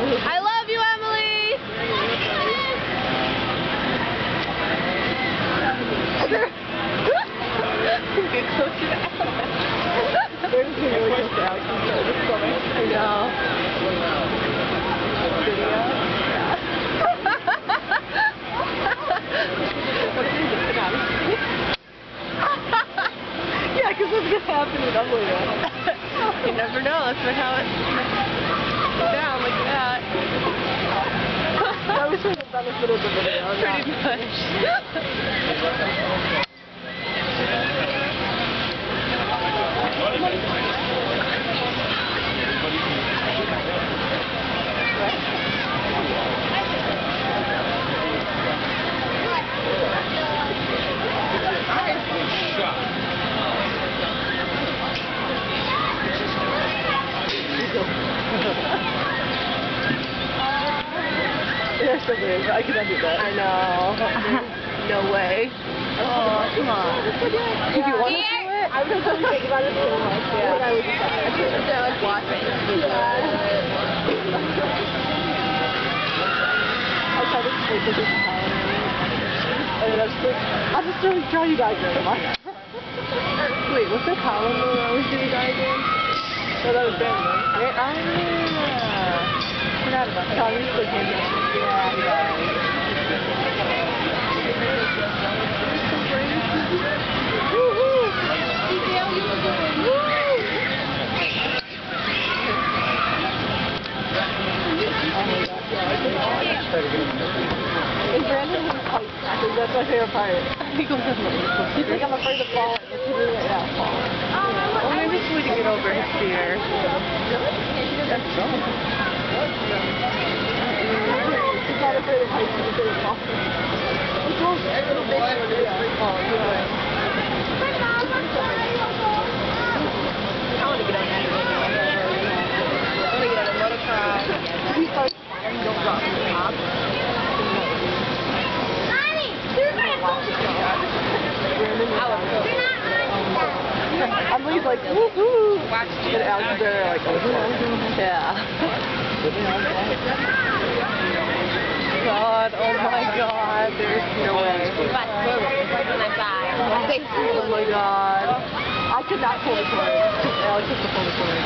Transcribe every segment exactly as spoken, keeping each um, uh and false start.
I love you, Emily! Get closer to Alex. We're just getting really close to Alex. I know. Video? Yeah. What if you just get out of here? Yeah, because what's going to happen with Emily now? You never know. That's how it goes down like that. That was for the benefit of the video. Pretty much. Yes, it is. I cannot do that. I know. No way. Oh, come on. If you want to do it, I was really thinking about it so much. Yeah. But I was I should have done like watching it. I tried to sleep with this calendar. And then I was like, I'll just really draw you diagram. Wait, what's the column that I always do diagram? No, that was Ben, right? Oh, yeah. Forgot about that. Column used to hand it. Yeah, yeah. Woo-hoo! C P L, you look good. Woo! And Brandon was quite active. That's my favorite part. He goes up and he's like, I'm afraid of falling. It's really like that falling. Well, maybe it's way to get over his fear. That's so. He's not afraid of heights. He's afraid of falling. He's a little bit of a fall. I want to get on that. I want to get on a motocross. He starts flying, don't drop in the top. Emily's like, woohoo! And Alex is there like, yeah. God, oh my God, there's no way. Oh my God. I could not pull the cord. Alex has to pull the cord.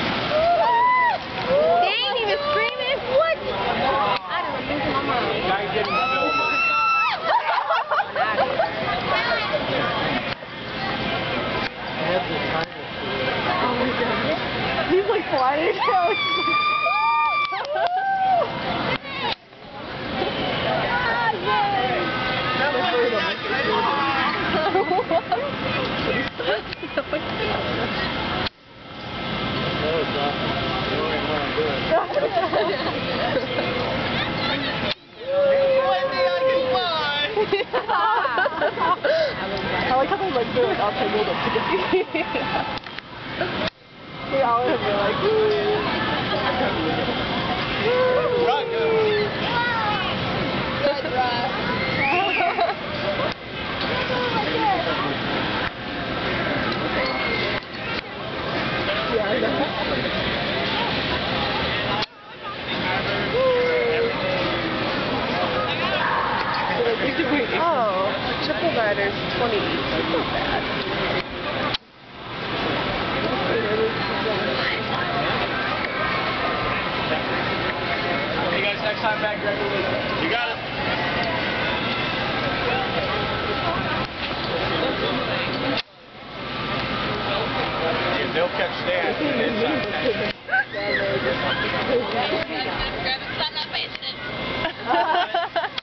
Dang, he was screaming. What? I don't know, losing my mind. Oh my God. He's like flying. I like how they like do it all tangled up together. They all have been like, woo! Good, Ross. Yeah, I know. Oh, triple riders, twenty each. That's not bad. Hey guys, next time back, Greg. You got it. They'll catch Stan. Grab it, stop not facing it.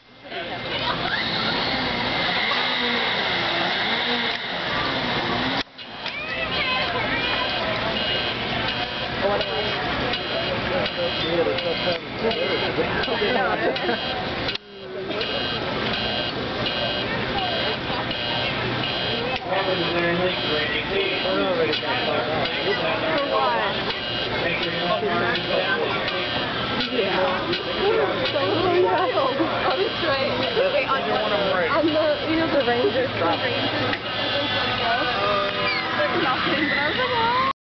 Wait, on the, on the, you know, the Rangers, the Rangers, nothing, but I was like, oh.